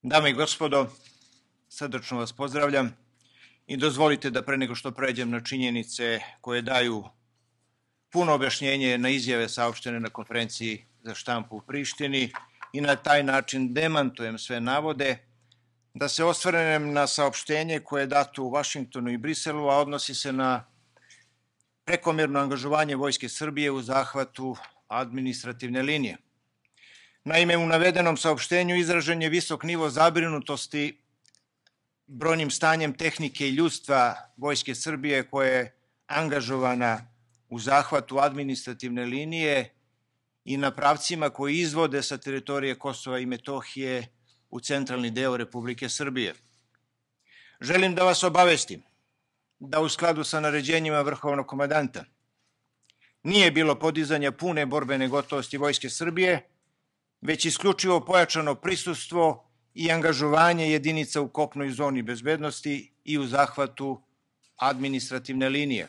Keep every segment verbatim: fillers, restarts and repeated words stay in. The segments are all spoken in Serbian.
Dame i gospodo, srdačno vas pozdravljam i dozvolite da pre nego što pređem na činjenice koje daju puno objašnjenje na izjave saopštene na konferenciji za štampu u Prištini i na taj način demantujem sve navode, da se osvrnem na saopštenje koje je dato u Vašingtonu i Briselu, a odnosi se na prekomerno angažovanje Vojske Srbije u zahvatu administrativne linije. Naime, u navedenom saopštenju izražen je visok nivo zabrinutosti brojnim stanjem tehnike i ljudstva Vojske Srbije koja je angažovana u zahvatu administrativne linije i na pravcima koji izvode sa teritorije Kosova i Metohije u centralni deo Republike Srbije. Želim da vas obavestim da u skladu sa naređenjima Vrhovnog komandanta nije bilo podizanja pune borbene gotovosti Vojske Srbije, već isključivo pojačano prisustvo i angažovanje jedinica u kopnoj zoni bezbednosti i u zahvatu administrativne linije.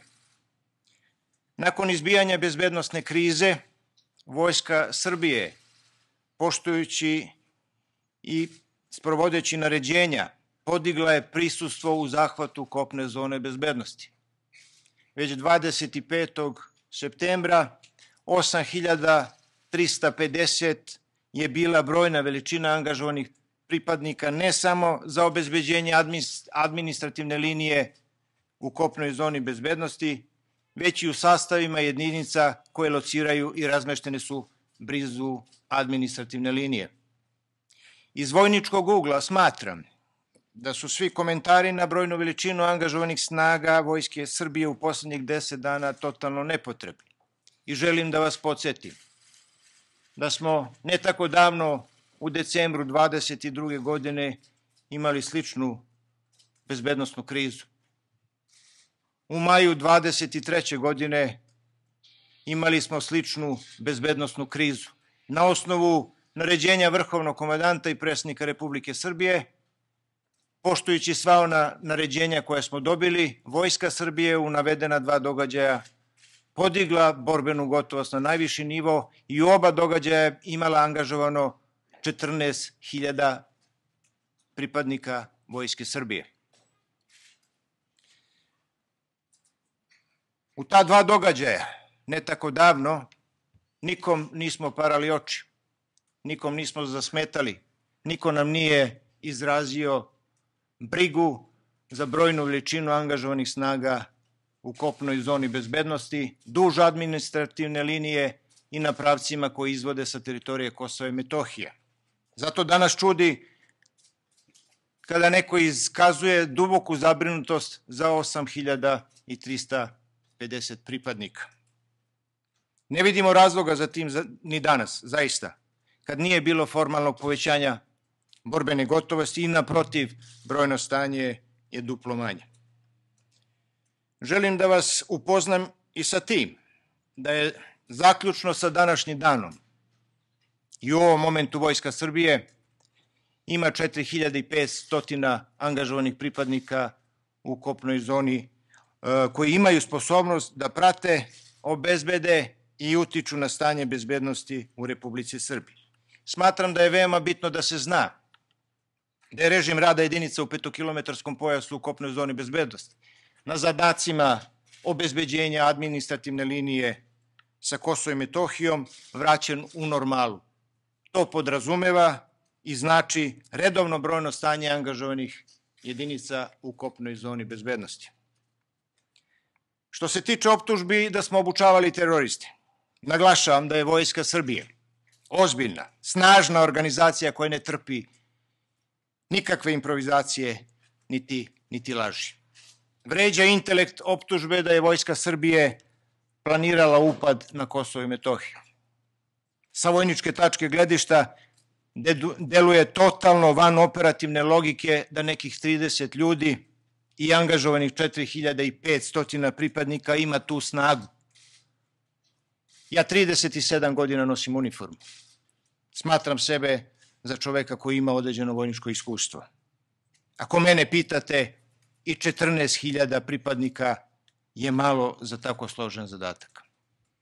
Nakon izbijanja bezbednosne krize, Vojska Srbije, poštujući i sprovodeći naređenja, podigla je prisustvo u zahvatu kopne zone bezbednosti. Već dvadeset petog septembra osam hiljada trista pedeset je bila brojna veličina angažovanih pripadnika ne samo za obezbeđenje administrativne linije u kopnoj zoni bezbednosti, već i u sastavima jedinica koje lociraju i razmeštene su blizu administrativne linije. Iz vojničkog ugla smatram da su svi komentari na brojnu veličinu angažovanih snaga Vojske Srbije u poslednjih deset dana totalno nepotrebni. I želim da vas podsjetim da smo ne tako davno u decembru dvadeset druge godine imali sličnu bezbednosnu krizu. U maju dvadeset treće godine imali smo sličnu bezbednosnu krizu. Na osnovu naređenja Vrhovnog komandanta i predsednika Republike Srbije, poštujući sva ona naređenja koje smo dobili, Vojska Srbije u navedena dva događaja podigla borbenu gotovost na najviši nivo i u oba događaja imala angažovano četrnaest hiljada pripadnika Vojske Srbije. U ta dva događaja, ne tako davno, nikom nismo parali oči, nikom nismo zasmetali, niko nam nije izrazio brigu za brojnu veličinu angažovanih snaga u kopnoj zoni bezbednosti, duž administrativne linije i na pravcima koji izvode sa teritorije Kosova i Metohije. Zato danas čudi kada neko iskazuje duboku zabrinutost za osam hiljada trista pedeset pripadnika. Ne vidimo razloga za tim ni danas, zaista, kad nije bilo formalnog povećanja borbene gotovosti i naprotiv, brojno stanje je duplo manje. Želim da vas upoznam i sa tim da je zaključno sa današnjim danom i u ovom momentu Vojska Srbije ima četiri hiljade petsto angažovanih pripadnika u kopnoj zoni koji imaju sposobnost da prate, obezbede i utiču na stanje bezbednosti u Republici Srbiji. Smatram da je veoma bitno da se zna da je režim rada jedinica u petokilometarskom pojasu u kopnoj zoni bezbednosti na zadacima obezbeđenja administrativne linije sa Kosovom i Metohijom vraćen u normalu. To podrazumeva i znači redovno brojno stanje angažovanih jedinica u kopnoj zoni bezbednosti. Što se tiče optužbi da smo obučavali teroriste, naglašavam da je Vojska Srbije ozbiljna, snažna organizacija koja ne trpi nikakve improvizacije niti, niti laži. Vređa intelekt optužbe da je Vojska Srbije planirala upad na Kosovo i Metohiju. Sa vojničke tačke gledišta deluje totalno van operativne logike da nekih trideset ljudi i angažovanih četiri hiljade petsto pripadnika ima tu snagu. Ja trideset sedam godina nosim uniformu. Smatram sebe za čoveka koji ima određeno vojničko iskustvo. Ako mene pitate, i četrnaest hiljada pripadnika je malo za tako složen zadatak.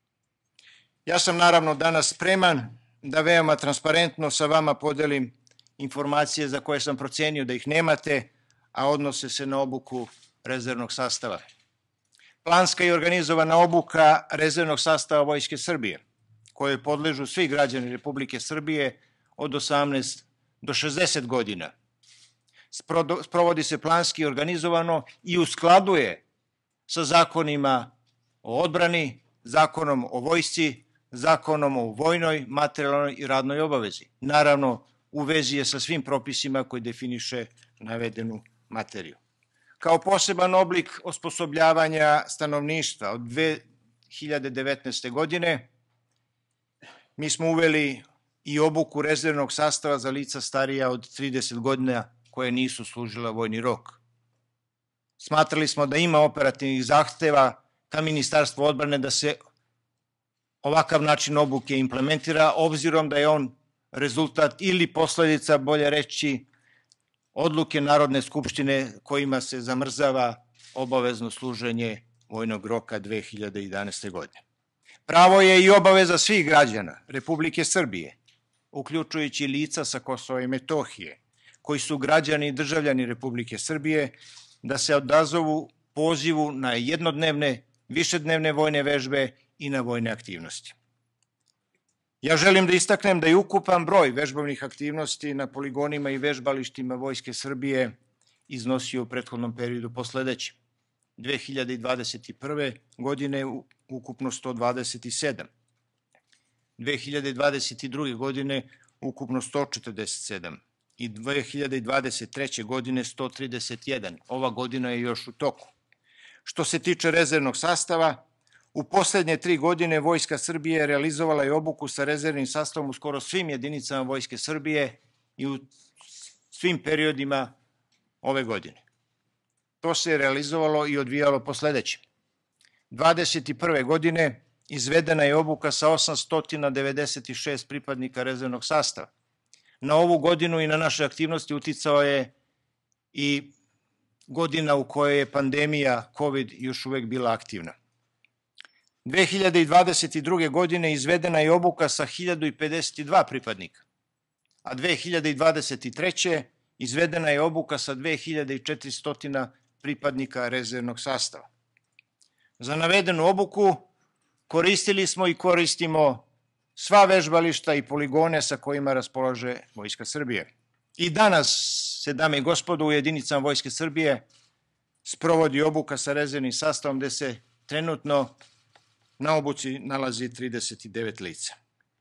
Ja sam naravno danas spreman da veoma transparentno sa vama podelim informacije za koje sam procenio da ih nemate, a odnose se na obuku rezervnog sastava. Planska i organizovana obuka rezervnog sastava Vojske Srbije, kojoj podležu svi građani Republike Srbije od osamnaest do šezdeset godina. Sprovodi se planski i organizovano i u skladu je sa zakonima o odbrani, zakonom o vojsci, zakonom o vojnoj, materijalnoj i radnoj obavezi. Naravno, u vezi je sa svim propisima koji definiše navedenu materiju. Kao poseban oblik osposobljavanja stanovništva od dve hiljade devetnaeste. godine mi smo uveli i obuku rezervnog sastava za lica starija od trideset godina koje nisu služila vojni rok. Smatrali smo da ima operativnih zahteva ka Ministarstvu odbrane da se ovakav način obuke implementira, obzirom da je on rezultat ili posledica, bolje reći, odluke Narodne skupštine kojima se zamrzava obavezno služenje vojnog roka dve hiljade jedanaeste. godine. Pravo je i obaveza svih građana Republike Srbije, uključujući lica sa Kosova i Metohije, koji su građani i državljani Republike Srbije, da se odazovu pozivu na jednodnevne, višednevne vojne vežbe i na vojne aktivnosti. Ja želim da istaknem da je ukupan broj vežbovnih aktivnosti na poligonima i vežbalištima Vojske Srbije iznosio u prethodnom periodu po sledećem. dve hiljade dvadeset prve. godine ukupno sto dvadeset sedam. dve hiljade dvadeset druge. godine ukupno sto četrdeset sedam. I dve hiljade dvadeset treće. godine sto trideset jedan. Ova godina je još u toku. Što se tiče rezervnog sastava, u poslednje tri godine Vojska Srbije realizovala je obuku sa rezervnim sastavom u skoro svim jedinicama Vojske Srbije i u svim periodima ove godine. To se je realizovalo i odvijalo po sledećem. dvadeset prve. godine izvedena je obuka sa osamsto devedeset šest pripadnika rezervnog sastava. Na ovu godinu i na naše aktivnosti uticao je i godina u kojoj je pandemija COVID još uvek bila aktivna. dve hiljade dvadeset druge. godine izvedena je obuka sa hiljadu pedeset dva pripadnika, a dve hiljade dvadeset treće. izvedena je obuka sa dve hiljade četiristo pripadnika rezervnog sastava. Za navedenu obuku koristili smo i koristimo sva vežbališta i poligone sa kojima raspolaže Vojska Srbije. I danas se, dame i gospodo, u jedinicama Vojske Srbije sprovodi obuka sa rezervnim sastavom gde se trenutno na obuci nalazi trideset devet lica.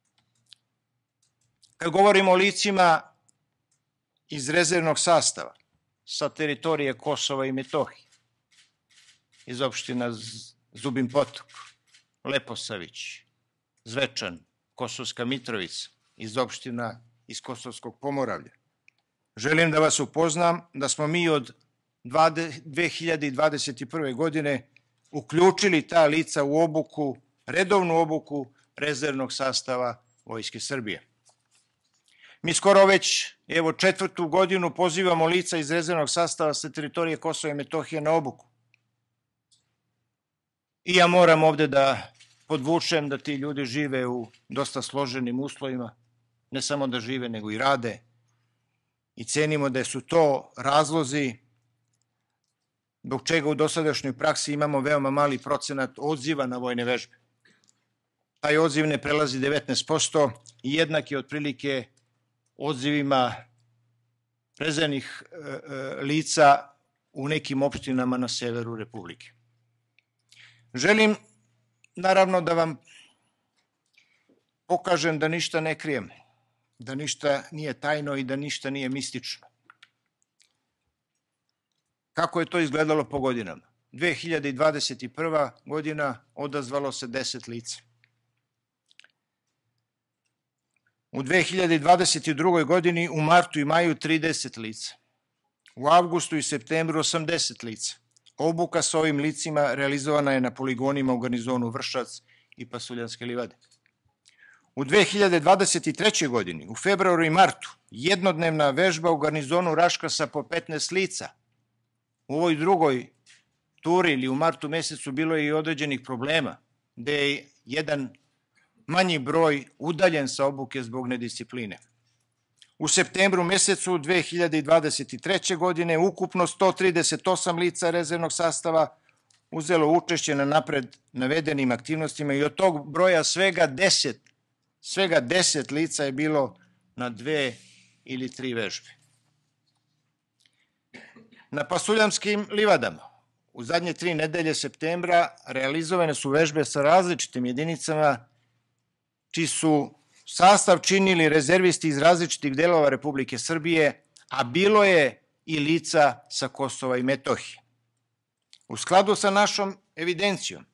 Kad govorimo o licima iz rezervnog sastava sa teritorije Kosova i Metohije, iz opština Zubin Potok, Leposavić, Zvečan, Kosovska Mitrovica, iz opština iz Kosovskog Pomoravlja, želim da vas upoznam da smo mi od dve hiljade dvadeset prve. godine uključili ta lica u obuku, redovnu obuku rezervnog sastava Vojske Srbije. Mi skoro već, evo, četvrtu godinu pozivamo lica iz rezervnog sastava sa teritorije Kosova i Metohije na obuku. I ja moram ovde da podvučem da ti ljudi žive u dosta složenim uslovima, ne samo da žive, nego i rade. I cenimo da su to razlozi zbog čega u dosadašnjoj praksi imamo veoma mali procenat odziva na vojne vežbe. Taj odziv ne prelazi devetnaest posto i jednak je otprilike odzivima rezervnih lica u nekim opštinama na severu Republike. Želim, naravno, da vam pokažem da ništa ne krijem, da ništa nije tajno i da ništa nije mistično. Kako je to izgledalo po godinama? dve hiljade dvadeset prva. godina odazvalo se deset lica. U dve hiljade dvadeset drugoj. godini u martu i maju trideset lica. U avgustu i septembru osamdeset lica. Obuka sa ovim licima realizovana je na poligonima u garnizonu Vršac i Pasuljanske livade. U dve hiljade dvadeset trećoj. godini, u februaru i martu, jednodnevna vežba u garnizonu Raška sa po petnaest lica. U ovoj drugoj turi ili u martu mesecu bilo je i određenih problema, gde je jedan manji broj udaljen sa obuke zbog nediscipline. U septembru mesecu dve hiljade dvadeset treće. godine ukupno sto trideset osam lica rezervnog sastava uzelo učešće na napred navedenim aktivnostima i od tog broja svega deset, svega deset lica je bilo na dve ili tri vežbe. Na Pasuljanskim livadama u zadnje tri nedelje septembra realizovane su vežbe sa različitim jedinicama čiji su sastav činili rezervisti iz različitih delova Republike Srbije, a bilo je i lica sa Kosova i Metohije. U skladu sa našom evidencijom,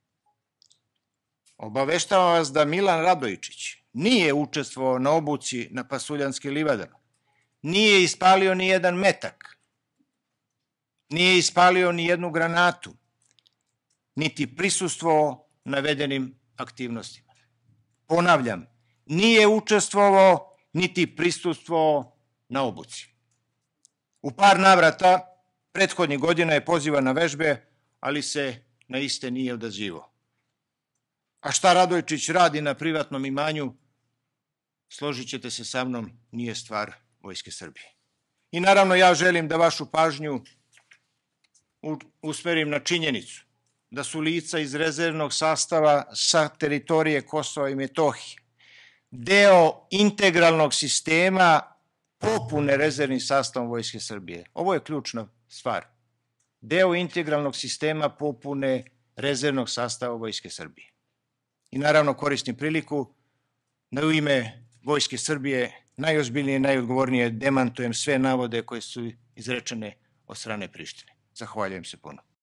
obaveštavam vas da Milan Radojičić nije učestvovao na obuci na Pasuljanskim livadama, nije ispalio ni jedan metak, nije ispalio ni jednu granatu, niti prisustvovao navedenim aktivnostima. Ponavljam, nije učestvovao niti prisustvovao na obuci. U par navrata prethodnih godina je pozivan na vežbe, ali se na iste nije odazivao. A šta Radojičić radi na privatnom imanju, složit ćete se sa mnom, nije stvar Vojske Srbije. I naravno ja želim da vašu pažnju usmerim na činjenicu da su lica iz rezervnog sastava sa teritorije Kosova i Metohije deo integralnog sistema popune rezervnim sastavom Vojske Srbije. Ovo je ključna stvar. Deo integralnog sistema popune rezervnog sastava Vojske Srbije. I naravno koristim priliku da u ime Vojske Srbije najozbiljnije i najodgovornije demantujem sve navode koje su izrečene od strane Prištine. Zahvaljujem se puno.